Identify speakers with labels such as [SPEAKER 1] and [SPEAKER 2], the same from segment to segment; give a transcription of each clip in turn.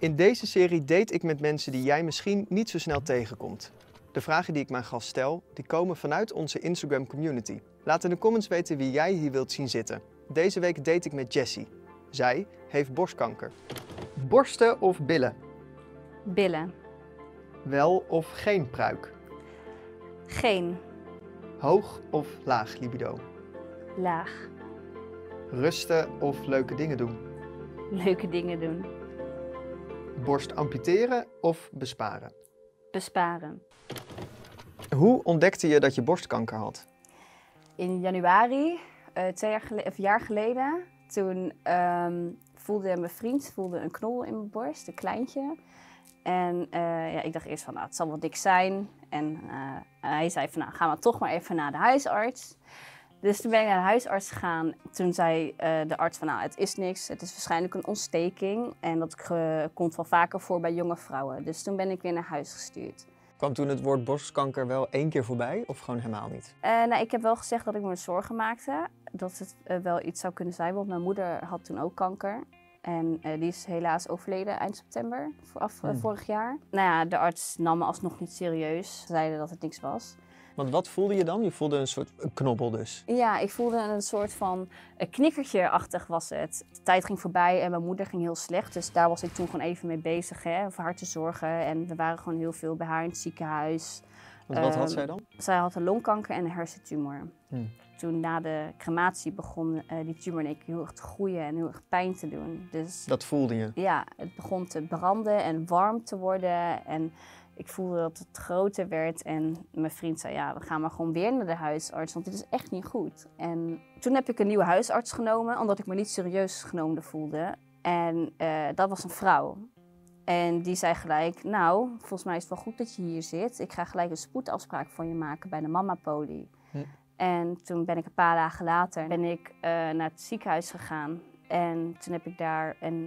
[SPEAKER 1] In deze serie date ik met mensen die jij misschien niet zo snel tegenkomt. De vragen die ik mijn gast stel, die komen vanuit onze Instagram community. Laat in de comments weten wie jij hier wilt zien zitten. Deze week date ik met Jessie. Zij heeft borstkanker. Borsten of billen?
[SPEAKER 2] Billen.
[SPEAKER 1] Wel of geen pruik?
[SPEAKER 2] Geen.
[SPEAKER 1] Hoog of laag libido?
[SPEAKER 2] Laag.
[SPEAKER 1] Rusten of leuke dingen doen?
[SPEAKER 2] Leuke dingen doen.
[SPEAKER 1] Borst amputeren of besparen?
[SPEAKER 2] Besparen.
[SPEAKER 1] Hoe ontdekte je dat je borstkanker had?
[SPEAKER 2] In januari, 2 jaar geleden, toen voelde mijn vriend een knol in mijn borst, een kleintje. En ik dacht eerst van, nou, het zal wel dik zijn. En hij zei van, nou, gaan we toch maar even naar de huisarts. Dus toen ben ik naar de huisarts gegaan. Toen zei de arts van, nou, het is niks. Het is waarschijnlijk een ontsteking. En dat komt wel vaker voor bij jonge vrouwen. Dus toen ben ik weer naar huis gestuurd.
[SPEAKER 1] Kwam toen het woord borstkanker wel 1 keer voorbij of gewoon helemaal niet?
[SPEAKER 2] Nou, ik heb wel gezegd dat ik me zorgen maakte. Dat het wel iets zou kunnen zijn, want mijn moeder had toen ook kanker. En die is helaas overleden eind september, vorig jaar. Nou ja, de arts nam me alsnog niet serieus. Ze zeiden dat het niks was.
[SPEAKER 1] Want wat voelde je dan? Je voelde een soort knobbel dus.
[SPEAKER 2] Ja, ik voelde een soort van knikkertje-achtig was het. De tijd ging voorbij en mijn moeder ging heel slecht. Dus daar was ik toen gewoon even mee bezig, hè, voor haar te zorgen. En we waren gewoon heel veel bij haar in het ziekenhuis.
[SPEAKER 1] Want wat had zij dan?
[SPEAKER 2] Zij had een longkanker en een hersentumor. Toen na de crematie begon die tumor in één keer heel erg te groeien en heel erg pijn te doen. Dus,
[SPEAKER 1] dat voelde je?
[SPEAKER 2] Ja, het begon te branden en warm te worden. En ik voelde dat het groter werd en mijn vriend zei, ja, we gaan maar gewoon weer naar de huisarts, want dit is echt niet goed. En toen heb ik een nieuwe huisarts genomen, omdat ik me niet serieus genomen voelde. En dat was een vrouw. En die zei gelijk, nou, volgens mij is het wel goed dat je hier zit. Ik ga gelijk een spoedafspraak voor je maken bij de Mama Poli. En toen ben ik een paar dagen later naar het ziekenhuis gegaan. En toen heb ik daar een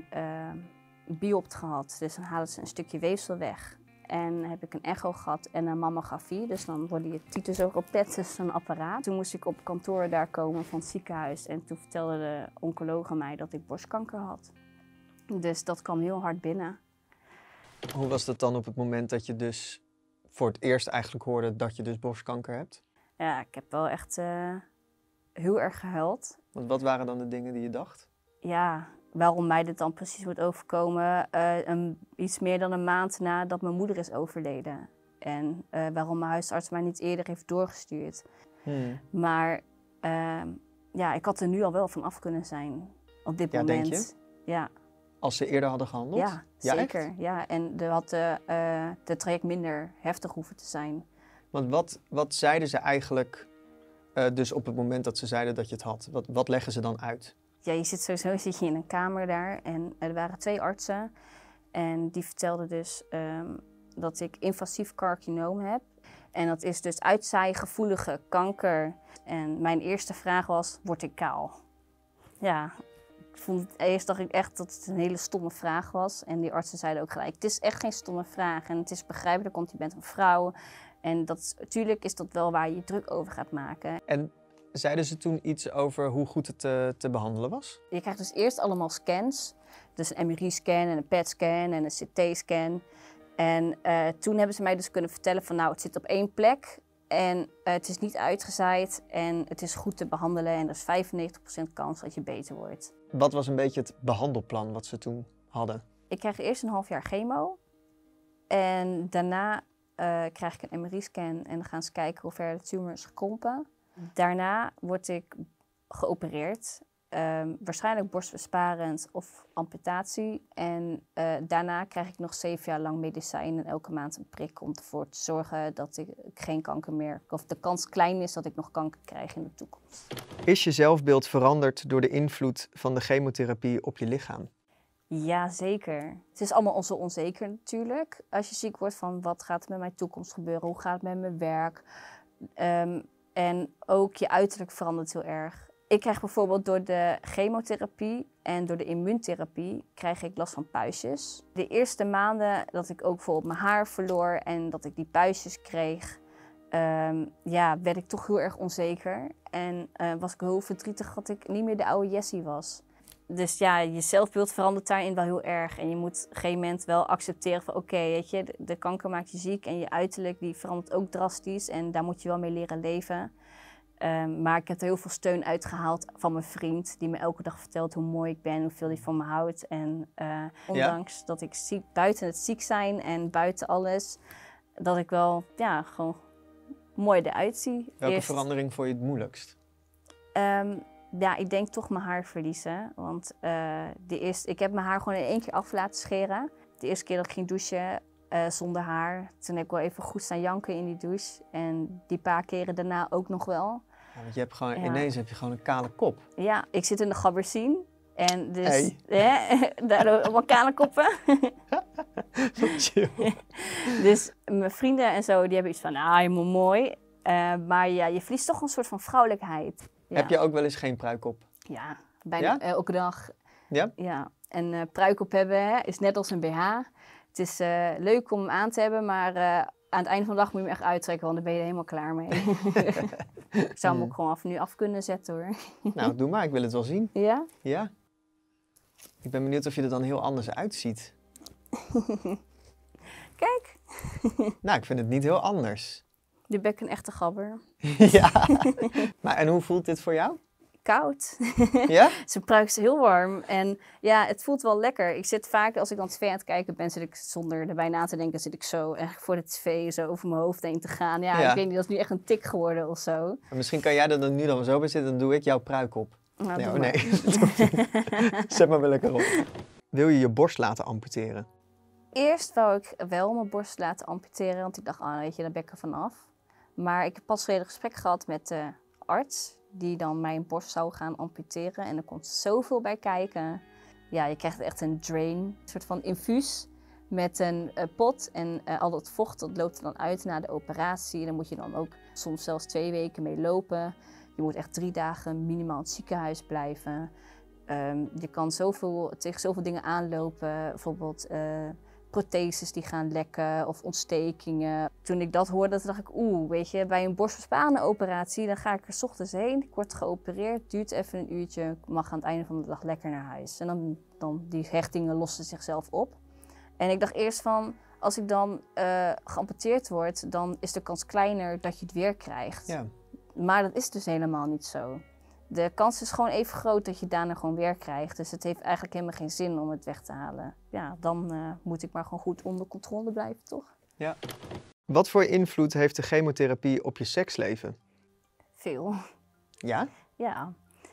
[SPEAKER 2] biopt gehad. Dus dan halen ze een stukje weefsel weg. En heb ik een echo gehad en een mammografie. Dus dan worden je tieten zo geplet, dus zo'n apparaat. Toen moest ik op kantoor daar komen van het ziekenhuis. En toen vertelde de oncoloog mij dat ik borstkanker had. Dus dat kwam heel hard binnen.
[SPEAKER 1] Hoe was dat dan op het moment dat je dus voor het eerst eigenlijk hoorde dat je dus borstkanker hebt?
[SPEAKER 2] Ja, ik heb wel echt heel erg gehuild.
[SPEAKER 1] Want wat waren dan de dingen die je dacht?
[SPEAKER 2] Ja, waarom mij dit dan precies moet overkomen, iets meer dan een maand nadat mijn moeder is overleden. En waarom mijn huisarts mij niet eerder heeft doorgestuurd. Maar ik had er nu al wel van af kunnen zijn op dit moment.
[SPEAKER 1] Denk je?
[SPEAKER 2] Ja.
[SPEAKER 1] Als ze eerder hadden gehandeld?
[SPEAKER 2] Ja, zeker. Ja, en er had de traject minder heftig hoeven te zijn.
[SPEAKER 1] Want wat zeiden ze eigenlijk dus op het moment dat ze zeiden dat je het had? Wat leggen ze dan uit?
[SPEAKER 2] Ja, zit je in een kamer daar en er waren 2 artsen. En die vertelden dus dat ik invasief carcinoom heb. En dat is dus uitzaaigevoelige kanker. En mijn eerste vraag was, word ik kaal? Ja, eerst dacht ik echt dat het een hele stomme vraag was. En die artsen zeiden ook gelijk, het is echt geen stomme vraag. En het is begrijpelijk, want je bent een vrouw. En natuurlijk is dat wel waar je druk over gaat maken.
[SPEAKER 1] En zeiden ze toen iets over hoe goed het te behandelen was?
[SPEAKER 2] Je krijgt dus eerst allemaal scans. Dus een MRI-scan en een PET-scan en een CT-scan. En toen hebben ze mij dus kunnen vertellen van nou, het zit op 1 plek. En het is niet uitgezaaid en het is goed te behandelen. En er is 95% kans dat je beter wordt.
[SPEAKER 1] Wat was een beetje het behandelplan wat ze toen hadden?
[SPEAKER 2] Ik krijg eerst een half jaar chemo. En daarna krijg ik een MRI-scan en dan gaan ze kijken hoe ver de tumor is gekrompen. Daarna word ik geopereerd. Waarschijnlijk borstbesparend of amputatie. En daarna krijg ik nog 7 jaar lang medicijn en elke maand een prik om ervoor te zorgen dat ik geen kanker meer, of de kans klein is dat ik nog kanker krijg in de toekomst.
[SPEAKER 1] Is je zelfbeeld veranderd door de invloed van de chemotherapie op je lichaam?
[SPEAKER 2] Ja, zeker. Het is allemaal zo onzeker natuurlijk. Als je ziek wordt van wat gaat er met mijn toekomst gebeuren, hoe gaat het met mijn werk. En ook je uiterlijk verandert heel erg. Ik krijg bijvoorbeeld door de chemotherapie en door de immuuntherapie krijg ik last van puistjes. De eerste maanden dat ik ook bijvoorbeeld mijn haar verloor en dat ik die puistjes kreeg, werd ik toch heel erg onzeker. En was ik heel verdrietig dat ik niet meer de oude Jessie was. Dus ja, je zelfbeeld verandert daarin wel heel erg. En je moet op een gegeven moment wel accepteren van oké, weet je, de kanker maakt je ziek en je uiterlijk die verandert ook drastisch. En daar moet je wel mee leren leven. Maar ik heb er heel veel steun uitgehaald van mijn vriend, die me elke dag vertelt hoe mooi ik ben, hoeveel hij van me houdt. En ondanks dat ik buiten het ziek zijn en buiten alles, dat ik wel ja, gewoon mooi eruit zie.
[SPEAKER 1] Welke verandering vond je het moeilijkst?
[SPEAKER 2] Ja, ik denk toch mijn haar verliezen. Want ik heb mijn haar gewoon in 1 keer af laten scheren. De eerste keer dat ik ging douchen zonder haar, toen heb ik wel even goed staan janken in die douche. En die paar keren daarna ook nog wel.
[SPEAKER 1] Ja, want je hebt gewoon, ineens heb je gewoon een kale kop.
[SPEAKER 2] Ja, ik zit in de gabbersien. En dus, daardoor allemaal kale koppen.
[SPEAKER 1] Chill.
[SPEAKER 2] Dus mijn vrienden en zo, die hebben iets van, helemaal mooi. Maar ja, je verliest toch een soort van vrouwelijkheid. Ja.
[SPEAKER 1] Heb je ook wel eens geen pruik op?
[SPEAKER 2] Ja, bijna elke dag.
[SPEAKER 1] Ja?
[SPEAKER 2] Ja, en pruik op hebben is net als een BH. Het is leuk om hem aan te hebben, maar aan het einde van de dag moet je hem echt uittrekken, want dan ben je er helemaal klaar mee. Ik zou hem ook gewoon nu af kunnen zetten hoor.
[SPEAKER 1] Nou, doe maar. Ik wil het wel zien.
[SPEAKER 2] Ja?
[SPEAKER 1] Ja. Ik ben benieuwd of je er dan heel anders uitziet.
[SPEAKER 2] Kijk.
[SPEAKER 1] Nou, ik vind het niet heel anders.
[SPEAKER 2] Nu ben ik een echte gabber.
[SPEAKER 1] Ja. Maar en hoe voelt dit voor jou?
[SPEAKER 2] Koud.
[SPEAKER 1] Ja?
[SPEAKER 2] Zijn pruik is heel warm. En ja, het voelt wel lekker. Ik zit vaak, als ik dan tv aan het kijken ben, zit ik zonder erbij na te denken, zit ik zo eigenlijk voor de tv zo over mijn hoofd heen te gaan. Ja, ik weet niet, dat is nu echt een tik geworden of zo.
[SPEAKER 1] Maar misschien kan jij er dan nu dan zo bij zitten, dan doe ik jouw pruik op.
[SPEAKER 2] Nou,
[SPEAKER 1] Nee,
[SPEAKER 2] doe maar.
[SPEAKER 1] Zet maar wel lekker op. Wil je je borst laten amputeren?
[SPEAKER 2] Eerst wou ik wel mijn borst laten amputeren, want ik dacht, weet je, daar ben ik er vanaf. Maar ik heb pas geleden een gesprek gehad met de arts, die dan mijn borst zou gaan amputeren. En er komt zoveel bij kijken. Ja, je krijgt echt een drain, een soort van infuus met een pot. En al dat vocht, dat loopt er dan uit na de operatie. Daar moet je dan ook soms zelfs 2 weken mee lopen. Je moet echt 3 dagen minimaal in het ziekenhuis blijven. Je kan tegen zoveel dingen aanlopen, bijvoorbeeld protheses die gaan lekken of ontstekingen. Toen ik dat hoorde, dacht ik, weet je, bij een borstbesparende operatie, dan ga ik er 's ochtends heen, ik word geopereerd, duurt even een uurtje, ik mag aan het einde van de dag lekker naar huis. En dan die hechtingen lossen zichzelf op. En ik dacht eerst van, als ik dan geamputeerd word, dan is de kans kleiner dat je het weer krijgt.
[SPEAKER 1] Ja.
[SPEAKER 2] Maar dat is dus helemaal niet zo. De kans is gewoon even groot dat je het daarna gewoon weer krijgt. Dus het heeft eigenlijk helemaal geen zin om het weg te halen. Ja, dan moet ik maar gewoon goed onder controle blijven, toch?
[SPEAKER 1] Ja. Wat voor invloed heeft de chemotherapie op je seksleven?
[SPEAKER 2] Veel.
[SPEAKER 1] Ja?
[SPEAKER 2] Ja.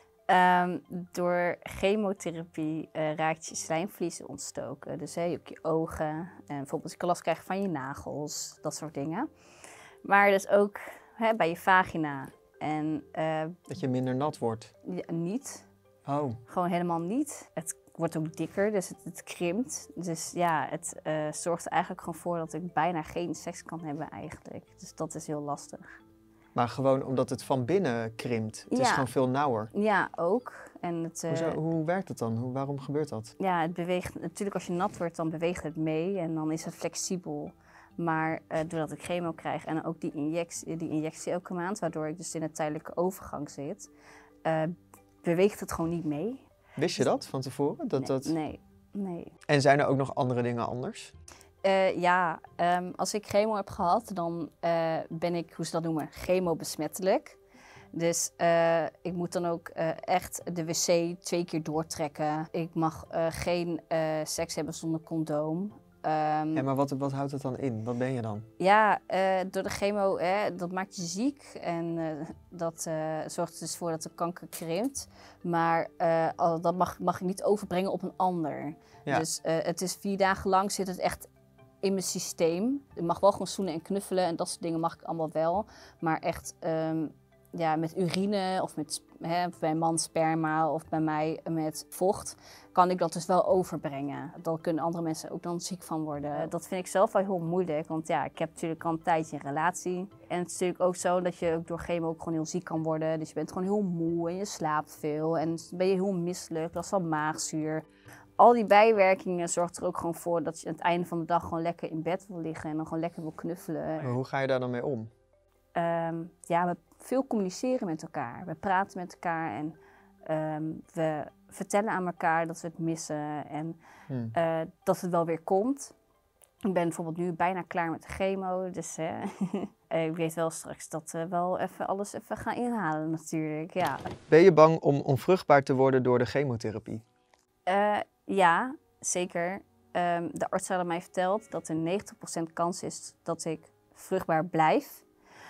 [SPEAKER 2] Door chemotherapie raakt je slijmvliezen ontstoken. Dus ook je ogen. En bijvoorbeeld als je last krijgt van je nagels. Dat soort dingen. Maar dus ook bij je vagina. En,
[SPEAKER 1] dat je minder nat wordt?
[SPEAKER 2] Ja, niet.
[SPEAKER 1] Oh.
[SPEAKER 2] Gewoon helemaal niet. Het wordt ook dikker, dus het krimpt. Dus ja, het zorgt er eigenlijk gewoon voor dat ik bijna geen seks kan hebben eigenlijk. Dus dat is heel lastig.
[SPEAKER 1] Maar gewoon omdat het van binnen krimpt? Het is gewoon veel nauwer?
[SPEAKER 2] Ja, ook. En
[SPEAKER 1] hoe werkt het dan? Waarom gebeurt dat?
[SPEAKER 2] Ja, het beweegt. Natuurlijk als je nat wordt, dan beweegt het mee en dan is het flexibel. Maar doordat ik chemo krijg en ook die injectie elke maand, waardoor ik dus in een tijdelijke overgang zit, beweegt het gewoon niet mee.
[SPEAKER 1] Wist je dat van tevoren?
[SPEAKER 2] Nee.
[SPEAKER 1] En zijn er ook nog andere dingen anders?
[SPEAKER 2] Als ik chemo heb gehad, dan ben ik, hoe ze dat noemen, chemobesmettelijk. Dus ik moet dan ook echt de wc 2 keer doortrekken. Ik mag geen seks hebben zonder condoom.
[SPEAKER 1] Maar wat houdt het dan in? Wat ben je dan?
[SPEAKER 2] Ja, door de chemo, dat maakt je ziek en dat zorgt er dus voor dat de kanker krimpt. Maar dat mag ik niet overbrengen op een ander.
[SPEAKER 1] Ja.
[SPEAKER 2] Dus het is 4 dagen lang zit het echt in mijn systeem. Ik mag wel gewoon zoenen en knuffelen en dat soort dingen mag ik allemaal wel. Maar echt met urine of bij man sperma of bij mij met vocht kan ik dat dus wel overbrengen. Daar kunnen andere mensen ook dan ziek van worden. Dat vind ik zelf wel heel moeilijk, want ja, ik heb natuurlijk al een tijdje een relatie. En het is natuurlijk ook zo dat je ook door chemo ook gewoon heel ziek kan worden. Dus je bent gewoon heel moe en je slaapt veel en dan ben je heel misselijk, last van maagzuur. Al die bijwerkingen zorgt er ook gewoon voor dat je aan het einde van de dag gewoon lekker in bed wil liggen en dan gewoon lekker wil knuffelen.
[SPEAKER 1] Maar hoe ga je daar dan mee om?
[SPEAKER 2] We veel communiceren met elkaar. We praten met elkaar en we vertellen aan elkaar dat we het missen en dat het wel weer komt. Ik ben bijvoorbeeld nu bijna klaar met de chemo, dus ik weet wel straks dat we wel even alles even gaan inhalen natuurlijk, ja.
[SPEAKER 1] Ben je bang om onvruchtbaar te worden door de chemotherapie?
[SPEAKER 2] Ja, zeker. De arts hadden mij verteld dat er 90% kans is dat ik vruchtbaar blijf.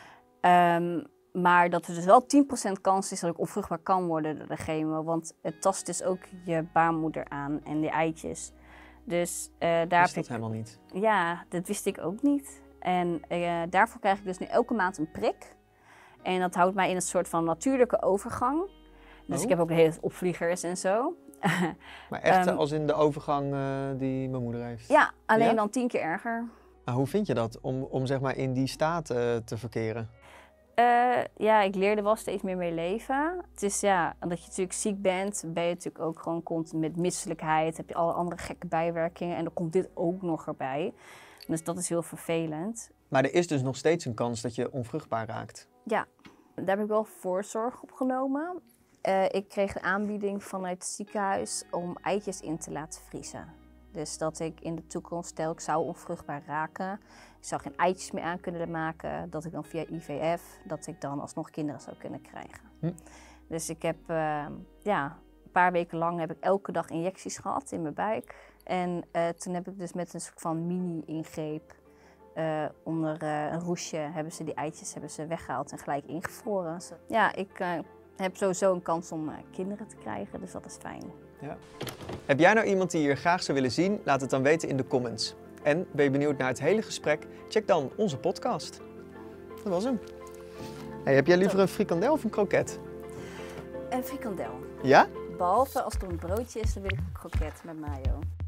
[SPEAKER 2] Maar dat er dus wel 10% kans is dat ik onvruchtbaar kan worden door de chemo. Want het tast dus ook je baarmoeder aan en de eitjes. Dus daar
[SPEAKER 1] Wist dat helemaal niet?
[SPEAKER 2] Ja, dat wist ik ook niet. En daarvoor krijg ik dus nu elke maand een prik. En dat houdt mij in een soort van natuurlijke overgang. Dus ik heb ook de hele tijd opvliegers en zo.
[SPEAKER 1] Maar echt als in de overgang die mijn moeder heeft?
[SPEAKER 2] Ja, alleen dan 10 keer erger.
[SPEAKER 1] Maar hoe vind je dat om zeg maar in die staat te verkeren?
[SPEAKER 2] Ja, ik leerde wel steeds meer mee leven. Het is ja, omdat je natuurlijk ziek bent, ben je natuurlijk ook gewoon continu met misselijkheid. Heb je alle andere gekke bijwerkingen en dan komt dit ook nog erbij. Dus dat is heel vervelend.
[SPEAKER 1] Maar er is dus nog steeds een kans dat je onvruchtbaar raakt?
[SPEAKER 2] Ja, daar heb ik wel voorzorg op genomen. Ik kreeg een aanbieding vanuit het ziekenhuis om eitjes in te laten vriezen. Dus dat ik in de toekomst, stel ik zou onvruchtbaar raken, ik zou geen eitjes meer aan kunnen maken, dat ik dan via IVF, dat ik dan alsnog kinderen zou kunnen krijgen. Dus ik heb, een paar weken lang heb ik elke dag injecties gehad in mijn buik. En toen heb ik dus met een soort van mini-ingreep onder een roesje hebben ze die eitjes weggehaald en gelijk ingevroren. Ja, ik heb sowieso een kans om kinderen te krijgen, dus dat is fijn.
[SPEAKER 1] Ja. Heb jij nou iemand die je hier graag zou willen zien? Laat het dan weten in de comments. En ben je benieuwd naar het hele gesprek? Check dan onze podcast. Dat was hem. Hey, heb jij liever een frikandel of een kroket?
[SPEAKER 2] Een frikandel.
[SPEAKER 1] Ja?
[SPEAKER 2] Behalve als het een broodje is, dan wil ik een kroket met mayo.